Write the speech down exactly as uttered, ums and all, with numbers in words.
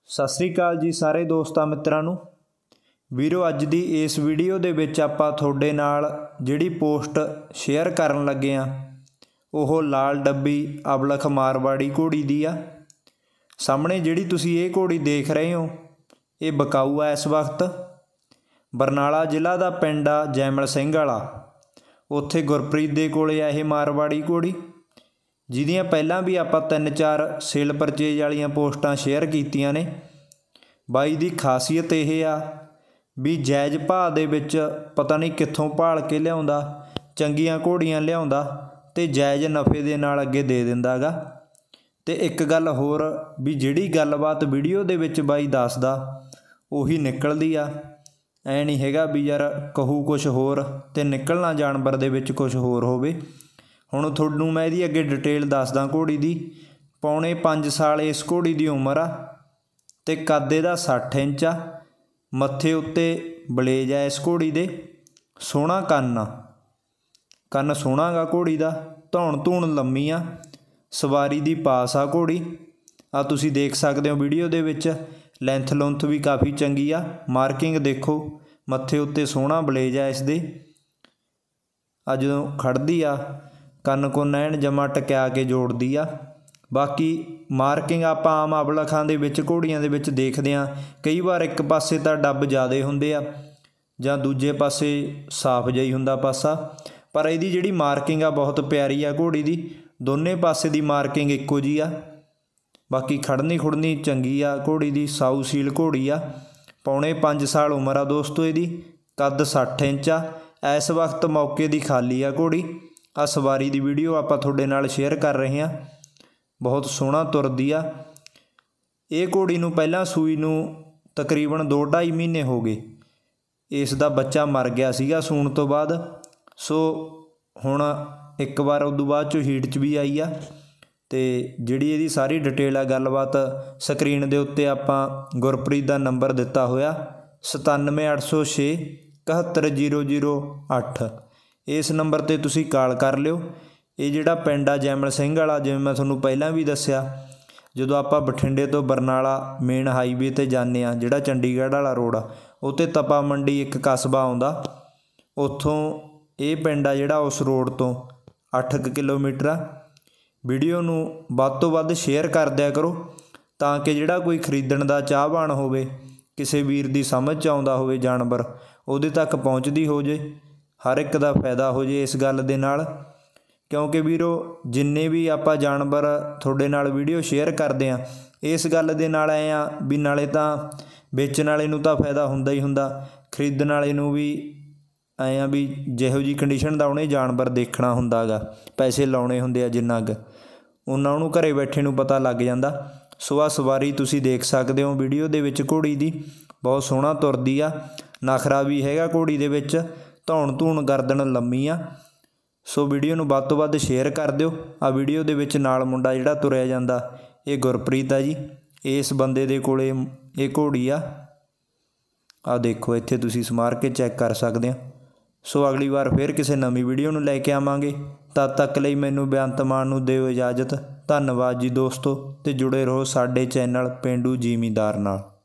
सत श्री अकाल जी सारे दोस्तां मित्रां नूं। वीरो अज दी इस वीडियो दे विच आपां तुहाडे नाल जिहड़ी पोस्ट शेयर करन लगे आ ओह लाल डब्बी अबलख मारवाड़ी घोड़ी दी आ। सामने जिहड़ी तुसीं ये घोड़ी देख रहे हो ये बकाऊ आ। इस वक्त बरनाला जिला दा पिंड आ जैमल सिंह वाला, उत्थे गुरप्रीत दे कोले आ ये मारवाड़ी घोड़ी, जिहदियां पहलां भी आपां तीन चार सेल परचेज वालियां पोस्टां शेयर कीतियां ने। बाई दी खासीयत यह आ भी जायज़ भाव दे विच पता नहीं कित्थों भाल के लिआउंदा, चंगियां घोड़ियां लिआउंदा ते जायज़ नफ़े दे नाल अगे दे दिंदा गा। ते एक गल होर भी जिहड़ी गलबात वीडियो दे विच बाई दसदा उही निकलदी आ। ऐ नहीं हैगा भी यार कहू कुछ होर ते निकलना जानवर दे विच कुछ होर होवे। हुण तुहानूं मैं इहदी अगे डिटेल दसदा घोड़ी दी। पौने पाँच साल इस घोड़ी दी उम्र आ ते कद इहदा सठ इंच आ। मत्थे उत्ते बलेज आ इस घोड़ी दे, सोहणा कन्न आ, कन्न सोहणा गा घोड़ी दा, धौण धूण लम्मी आ, सवारी दी पास आ घोड़ी आ। तुसीं देख सकदे हो वीडियो दे विच लैंथ लुंथ भी काफ़ी चंगी आ। मार्किंग देखो, मत्थे उत्ते सोहणा बलेज आ इस दे। आ जदों खड़दी आ कन्न कुन्न ऐन जमा टकिया के जोड़दी आ। बाकी मार्किंग आपां आम अबलखां दे विच घोड़ियां दे विच देखदे आ, कई बार एक पासे तां डब ज़्यादा हुंदे आ जां दूजे पासे साफ जिहा हुंदा पासा, पर इहदी जिहड़ी मार्किंग आ बहुत प्यारी आ घोड़ी दी। दोने पासे दी मार्किंग इक्को जी आ। बाकी खड़नी खुड़नी चंगी आ घोड़ी दी, साऊ सील घोड़ी आ। पौने पाँच साल उम्र आ दोस्तों इहदी, कद सठ इंच आ। इस वक्त मौके दी खाली आ घोड़ी। आ सवारी दी वीडियो आपां तुहाडे नाल शेयर कर रहे हैं। बहुत सोहना तुरदी आ। ये घोड़ी नूं पहलां सूई नूं तकरीबन दो ढाई महीने हो गए। इस दा बच्चा मर गया सीगा सूण तो बाद, सो हुण एक बार उदों बाद चों हीट च भी आई आ। ते जिहड़ी इहदी सारी डिटेल आ गलबात स्क्रीन दे उत्ते आपां गुरप्रीत दा नंबर दिता होया सतानवे अठ सौ छे इकहत्तर जीरो जीरो अठ। इस नंबर ते तुसीं कॉल कर लिओ। ये जिहड़ा पिंड आ जैमल सिंह वाला, जिवें मैं तुहानूं पहलां भी दस्सिया, जदों आपां बठिंडे तो बरनाला मेन हाईवे ते जाने आ जिहड़ा चंडीगढ़ वाला रोड आ, उत्ते तपा मंडी एक कस्बा आउंदा, उत्थों ये पिंड आ जिहड़ा उस रोड तो अठ क किलोमीटर आ। वीडियो नूं वध तों वध शेयर कर दिया करो तां कि जिहड़ा कोई खरीदण दा चाहवान होवे, किसी वीर दी समझ च आउंदा होवे जानवर, उहदे तक पहुँचदी हो जे, हर एक दा फायदा हो जे इस गल दे नाल। क्योंकि वीरो जिन्ने भी आपां जानवर तुहाडे नाल वीडियो शेयर करदे आ, इस गल दे नाल ऐ आ भी नाले तां बेचण वाले नूं तां फायदा हुंदा ही हुंदा, खरीदण वाले नूं भी ऐ आ भी जिहो जी कंडीशन दा उहने जानवर देखना हुंदा गा, पैसे लाउणे हुंदे आ जिन्ना क उन्ना उहनूं घरे बैठे नूं पता लग जांदा। सो आ सवारी तुसीं देख सकदे हो वीडियो दे विच घोड़ी दी, बहुत सोहਣਾ तुरदी आ। नखरा भी हैगा घोड़ी दे विच, धौण धूण गर्दन लम्मी आ। सो वीडियो नूं वध तों वध शेयर कर दिओ। आ वीडियो दे विच नाल मुंडा जिहड़ा तुरिया जांदा ये गुरप्रीत आ जी। इस बंदे दे कोले ये घोड़ी आ। आ देखो इत्थे तुसीं समार के चैक कर सकदे हो। सो अगली बार फिर किसी नवीं वीडियो नूं लैके आवांगे। तद तक लई मैनूं बेअंत मान नूं दिओ इजाजत। धन्नवाद जी दोस्तों, ते जुड़े रहो साडे चैनल पेंडू जिमीदार नाल।